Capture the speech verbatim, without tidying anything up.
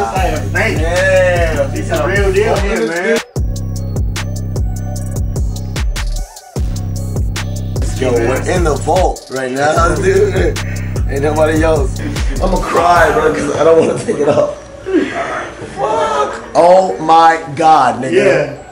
This ain't a fake. Yeah, this is a real deal here, man. Yo, we're in the vault right now, dude. Ain't nobody else. I'm gonna cry, bro, because I don't want to take it off. Fuck. Oh my God, nigga. Yeah.